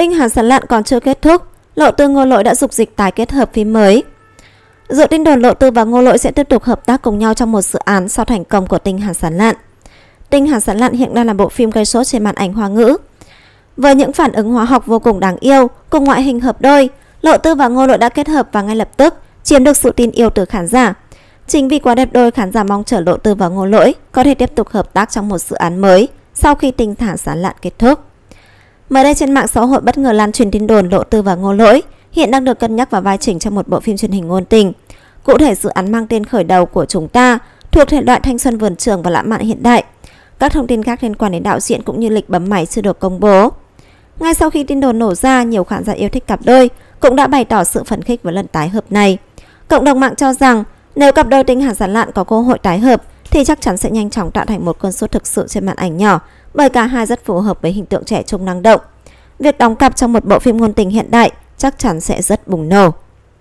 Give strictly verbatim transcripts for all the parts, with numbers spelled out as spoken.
Đinh Hàn Sán Lạn còn chưa kết thúc, Lộ Tư Ngô Lỗi đã dục dịch tái kết hợp phim mới. Dựa tin đồn Lộ Tư và Ngô Lỗi sẽ tiếp tục hợp tác cùng nhau trong một dự án sau thành công của Đinh Hàn Sán Lạn. Đinh Hàn Sán Lạn hiện đang là bộ phim gây sốt trên màn ảnh Hoa ngữ. Với những phản ứng hóa học vô cùng đáng yêu cùng ngoại hình hợp đôi, Lộ Tư và Ngô Lỗi đã kết hợp và ngay lập tức chiếm được sự tin yêu từ khán giả. Chính vì quá đẹp đôi, khán giả mong chờ Lộ Tư và Ngô Lỗi có thể tiếp tục hợp tác trong một dự án mới sau khi Đinh Hàn Sán Lạn kết thúc. Mới đây trên mạng xã hội bất ngờ lan truyền tin đồn Lộ Tư và Ngô Lỗi hiện đang được cân nhắc vào vai chính trong một bộ phim truyền hình ngôn tình. Cụ thể, dự án mang tên Khởi Đầu của chúng ta thuộc thể loại thanh xuân vườn trường và lãng mạn hiện đại. Các thông tin khác liên quan đến đạo diễn cũng như lịch bấm máy chưa được công bố. Ngay sau khi tin đồn nổ ra, nhiều khán giả yêu thích cặp đôi cũng đã bày tỏ sự phấn khích với lần tái hợp này. Cộng đồng mạng cho rằng nếu cặp đôi Đinh Hàn Sán Lạn có cơ hội tái hợp thì chắc chắn sẽ nhanh chóng tạo thành một cơn sốt thực sự trên màn ảnh nhỏ, bởi cả hai rất phù hợp với hình tượng trẻ trung năng động. Việc đóng cặp trong một bộ phim ngôn tình hiện đại chắc chắn sẽ rất bùng nổ.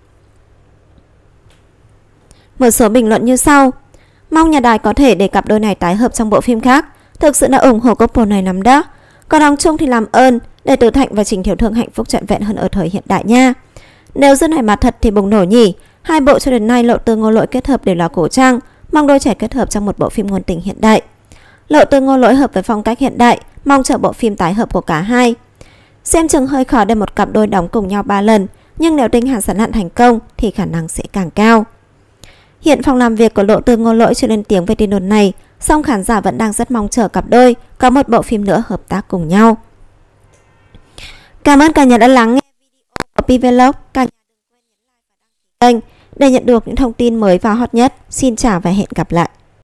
Một số bình luận như sau: mong nhà đài có thể để cặp đôi này tái hợp trong bộ phim khác, thực sự đã ủng hộ couple này lắm đó. Còn Đăng Trung thì làm ơn để Từ Thạnh và Trình Thiểu Thương hạnh phúc trọn vẹn hơn ở thời hiện đại nha. Nếu dân hải mặt thật thì bùng nổ nhỉ. Hai bộ cho đến nay Lộ Tư Ngô Lỗi kết hợp đều là cổ trang, mong đôi trẻ kết hợp trong một bộ phim ngôn tình hiện đại. Lộ Tư Ngô Lỗi hợp với phong cách hiện đại, mong chờ bộ phim tái hợp của cả hai. Xem chừng hơi khó để một cặp đôi đóng cùng nhau ba lần, nhưng nếu Đinh Hàn Sán Lạn thành công thì khả năng sẽ càng cao. Hiện phòng làm việc của Lộ Tư Ngô Lỗi chưa lên tiếng về tin đồn này, song khán giả vẫn đang rất mong chờ cặp đôi có một bộ phim nữa hợp tác cùng nhau. Cảm ơn cả nhà đã lắng nghe video của Pi Vlog. Cả nhà đừng quên nhấn like và đăng ký kênh để nhận được những thông tin mới và hot nhất. Xin chào và hẹn gặp lại.